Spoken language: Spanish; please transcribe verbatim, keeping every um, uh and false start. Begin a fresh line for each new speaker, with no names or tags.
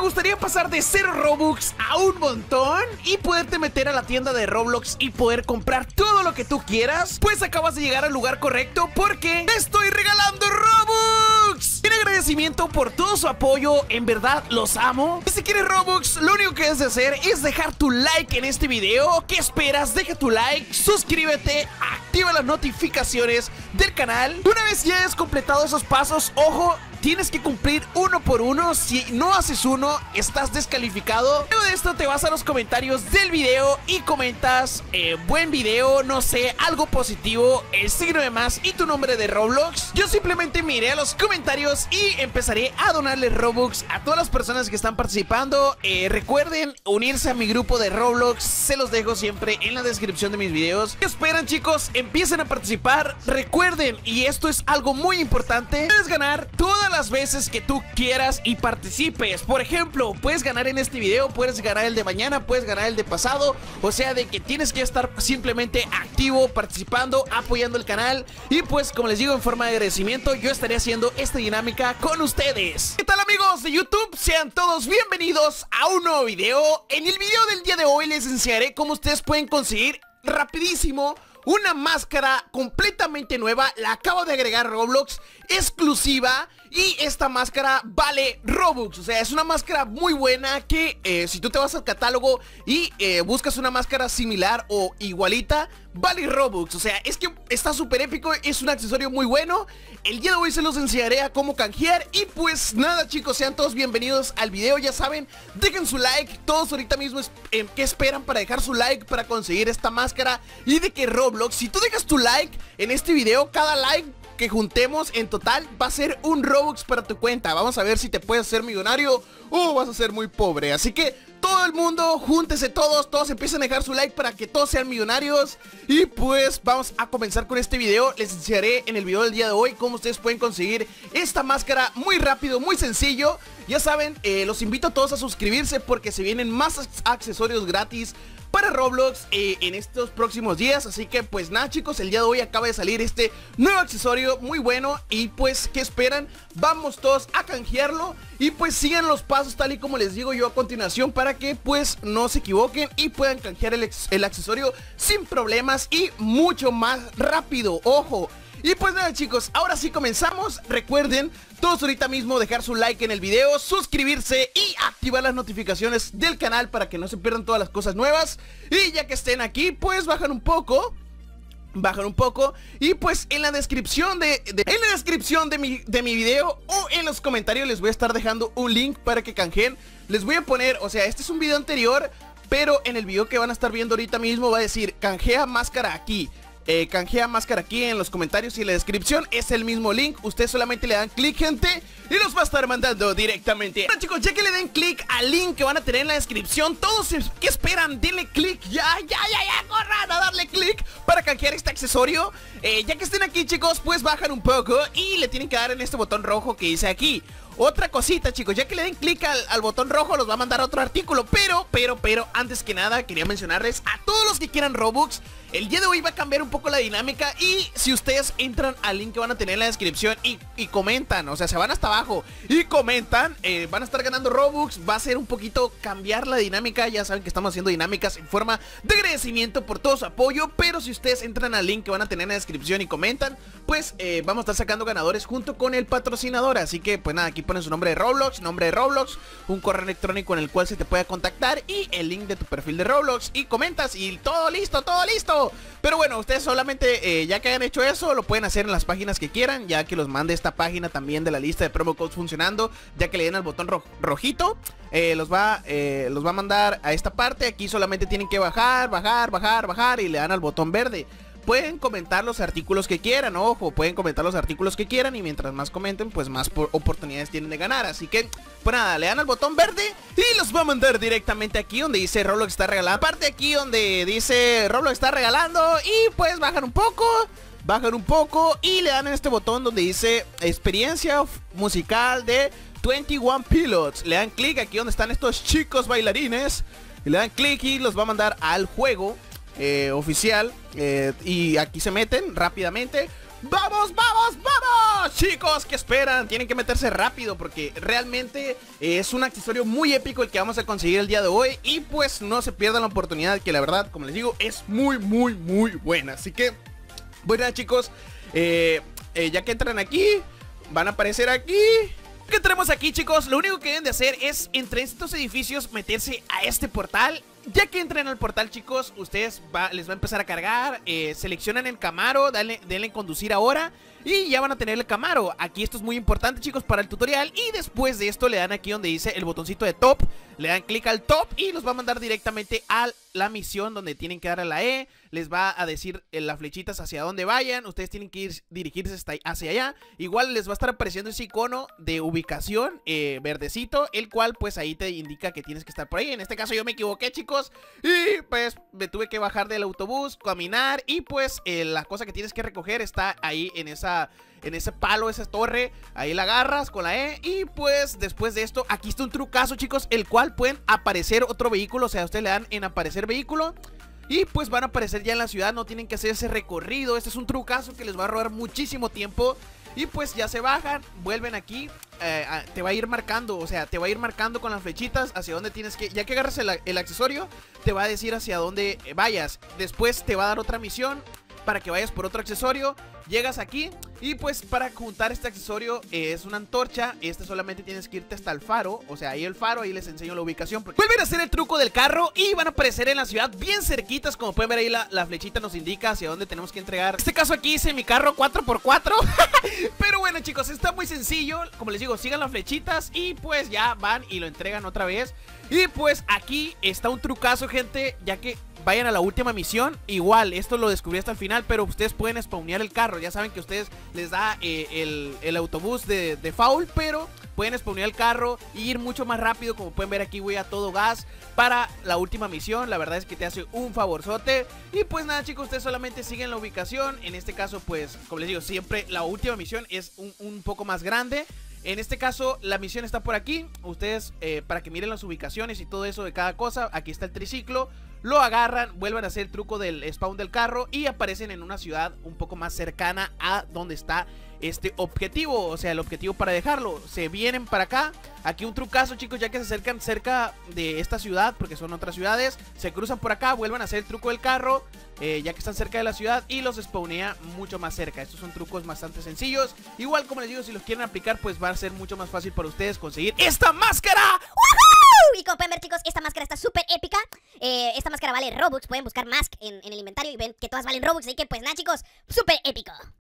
gustaría pasar de cero Robux a un montón y poderte meter a la tienda de Roblox y poder comprar todo lo que tú quieras? Pues acabas de llegar al lugar correcto, porque te estoy regalando Robux. En agradecimiento por todo su apoyo, en verdad los amo. Y si quieres Robux, lo único que debes de hacer es dejar tu like en este video. ¿Qué esperas? Deja tu like, suscríbete, activa las notificaciones del canal. Una vez ya hayas completado esos pasos, ojo, tienes que cumplir uno por uno. Si no haces uno, estás descalificado. Luego de esto te vas a los comentarios del video y comentas eh, buen video, no sé, algo positivo, el signo de más y tu nombre de Roblox. Yo simplemente miré a los comentarios y empezaré a donarle Robux a todas las personas que están participando. eh, Recuerden unirse a mi grupo de Roblox, se los dejo siempre en la descripción de mis videos. ¿Qué esperan, chicos? Empiecen a participar. Recuerden, y esto es algo muy importante, puedes ganar todas las veces que tú quieras y participes. Por ejemplo, puedes ganar en este video, puedes ganar el de mañana, puedes ganar el de pasado. O sea, de que tienes que estar simplemente activo, participando, apoyando el canal. Y pues, como les digo, en forma de agradecimiento, yo estaré haciendo esta dinámica con ustedes. ¿Qué tal, amigos de YouTube? Sean todos bienvenidos a un nuevo video. En el video del día de hoy les enseñaré cómo ustedes pueden conseguir rapidísimo una máscara completamente nueva. La acabo de agregar Roblox, exclusiva. Y esta máscara vale Robux. O sea, es una máscara muy buena que eh, si tú te vas al catálogo y eh, buscas una máscara similar o igualita, vale Robux. O sea, es que está súper épico, es un accesorio muy bueno. El día de hoy se los enseñaré a cómo canjear. Y pues nada, chicos, sean todos bienvenidos al video. Ya saben, dejen su like. Todos ahorita mismo es, eh, ¿qué esperan para dejar su like para conseguir esta máscara? Y de que Roblox, si tú dejas tu like en este video, cada like que juntemos en total va a ser un Robux para tu cuenta. Vamos a ver si te puedes hacer millonario o vas a ser muy pobre. Así que todo el mundo, júntese todos, todos empiecen a dejar su like para que todos sean millonarios. Y pues vamos a comenzar con este video. Les enseñaré en el video del día de hoy cómo ustedes pueden conseguir esta máscara muy rápido, muy sencillo. Ya saben, eh, los invito a todos a suscribirse porque se vienen más accesorios gratis para Roblox eh, en estos próximos días. Así que pues nada, chicos, el día de hoy acaba de salir este nuevo accesorio muy bueno. Y pues, ¿qué esperan? Vamos todos a canjearlo. Y pues sigan los pasos tal y como les digo yo a continuación, para que pues no se equivoquen y puedan canjear el, el accesorio sin problemas y mucho más rápido. Ojo. Y pues nada, chicos, ahora sí comenzamos. Recuerden todos ahorita mismo dejar su like en el video, suscribirse y activar las notificaciones del canal para que no se pierdan todas las cosas nuevas. Y ya que estén aquí, pues bajan un poco Bajan un poco y pues en la descripción de, de En la descripción de mi, de mi video o en los comentarios les voy a estar dejando un link para que canjeen. Les voy a poner, o sea, este es un video anterior, pero en el video que van a estar viendo ahorita mismo va a decir canjea máscara aquí. Eh, canjea máscara aquí en los comentarios y en la descripción. Es el mismo link, ustedes solamente le dan clic, gente, y los va a estar mandando directamente. Bueno, chicos, ya que le den clic al link que van a tener en la descripción, todos, ¿qué esperan? Denle clic, ya, ya, ya, ya, corran a darle clic para canjear este accesorio. eh, Ya que estén aquí, chicos, pues bajan un poco y le tienen que dar en este botón rojo que dice aquí. Otra cosita, chicos, ya que le den clic al, al botón rojo, los va a mandar a otro artículo. Pero, pero, pero, antes que nada quería mencionarles a todos los que quieran Robux, el día de hoy va a cambiar un poco la dinámica. Y si ustedes entran al link que van a tener en la descripción y, y comentan, o sea, se van hasta abajo y comentan, eh, van a estar ganando Robux. Va a ser un poquito cambiar la dinámica. Ya saben que estamos haciendo dinámicas en forma de agradecimiento por todo su apoyo. Pero si ustedes entran al link que van a tener en la descripción y comentan, pues eh, vamos a estar sacando ganadores junto con el patrocinador. Así que pues nada, aquí ponen su nombre de Roblox, nombre de Roblox, un correo electrónico en el cual se te pueda contactar y el link de tu perfil de Roblox, y comentas y todo listo, todo listo. Pero bueno, ustedes solamente eh, ya que hayan hecho eso, lo pueden hacer en las páginas que quieran, ya que los mande esta página también de la lista de promo codes funcionando. Ya que le den al botón ro rojito, eh, los va eh, los va a mandar a esta parte. Aquí solamente tienen que bajar, bajar, bajar, bajar y le dan al botón verde. Pueden comentar los artículos que quieran, ojo, pueden comentar los artículos que quieran. Y mientras más comenten, pues más oportunidades tienen de ganar. Así que, pues nada, le dan al botón verde y los va a mandar directamente aquí donde dice Roblox está regalando. Aparte aquí donde dice Roblox está regalando. Y pues bajan un poco, bajan un poco y le dan en este botón donde dice experiencia musical de veintiuno Pilots. Le dan clic aquí donde están estos chicos bailarines y le dan clic y los va a mandar al juego Eh, oficial, eh, y aquí se meten rápidamente. ¡Vamos, vamos, vamos! Chicos, ¿qué esperan? Tienen que meterse rápido porque realmente es un accesorio muy épico el que vamos a conseguir el día de hoy. Y pues no se pierdan la oportunidad, que la verdad, como les digo, es muy, muy, muy buena. Así que, bueno, chicos, eh, eh, ya que entran aquí, van a aparecer aquí. ¿Qué tenemos aquí, chicos? Lo único que deben de hacer es, entre estos edificios, meterse a este portal. Ya que entren al portal, chicos, ustedes va, les va a empezar a cargar, eh, seleccionan el Camaro, dale, denle en conducir ahora y ya van a tener el Camaro. Aquí esto es muy importante, chicos, para el tutorial. Y después de esto le dan aquí donde dice el botoncito de top, le dan clic al top y los va a mandar directamente a la misión donde tienen que dar a la E. Les va a decir en las flechitas hacia dónde vayan. Ustedes tienen que ir, dirigirse hasta, hacia allá. Igual les va a estar apareciendo ese icono de ubicación eh, verdecito, el cual pues ahí te indica que tienes que estar por ahí. En este caso yo me equivoqué, chicos, y pues me tuve que bajar del autobús, caminar. Y pues eh, la cosa que tienes que recoger está ahí en esa... en ese palo, esa torre, ahí la agarras con la E. Y pues después de esto, aquí está un trucazo, chicos, el cual pueden aparecer otro vehículo. O sea, ustedes le dan en aparecer vehículo y pues van a aparecer ya en la ciudad. No tienen que hacer ese recorrido. Este es un trucazo que les va a robar muchísimo tiempo. Y pues ya se bajan, vuelven aquí, eh, a, te va a ir marcando, o sea, te va a ir marcando con las flechitas hacia dónde tienes que... Ya que agarras el, el accesorio, te va a decir hacia dónde vayas. Después te va a dar otra misión para que vayas por otro accesorio. Llegas aquí y pues para juntar este accesorio eh, es una antorcha. Este solamente tienes que irte hasta el faro. O sea, ahí el faro, ahí les enseño la ubicación. Vuelven a hacer el truco del carro y van a aparecer en la ciudad bien cerquitas. Como pueden ver ahí la, la flechita nos indica hacia dónde tenemos que entregar. En este caso aquí hice mi carro cuatro por cuatro. Pero bueno, chicos, está muy sencillo. Como les digo, sigan las flechitas y pues ya van y lo entregan otra vez. Y pues aquí está un trucazo, gente, ya que vayan a la última misión. Igual, esto lo descubrí hasta el final, pero ustedes pueden spawnear el carro. Ya saben que a ustedes les da eh, el, el autobús de, de foul, pero pueden spawnear el carro y ir mucho más rápido. Como pueden ver aquí voy a todo gas para la última misión. La verdad es que te hace un favorzote. Y pues nada, chicos, ustedes solamente siguen la ubicación. En este caso, pues, como les digo, siempre la última misión es un, un poco más grande. En este caso, la misión está por aquí. Ustedes, eh, para que miren las ubicaciones y todo eso de cada cosa, aquí está el triciclo. Lo agarran, vuelven a hacer el truco del spawn del carro y aparecen en una ciudad un poco más cercana a donde está este objetivo. O sea, el objetivo para dejarlo. Se vienen para acá. Aquí un trucazo, chicos, ya que se acercan cerca de esta ciudad, porque son otras ciudades. Se cruzan por acá, vuelven a hacer el truco del carro, eh, ya que están cerca de la ciudad, y los spawnea mucho más cerca. Estos son trucos bastante sencillos. Igual, como les digo, si los quieren aplicar, pues va a ser mucho más fácil para ustedes conseguir esta máscara.
Y como pueden ver, chicos, esta máscara está súper épica. eh, Esta máscara vale Robux. Pueden buscar Mask en, en el inventario y ven que todas valen Robux. Así que pues nada, chicos, súper épico.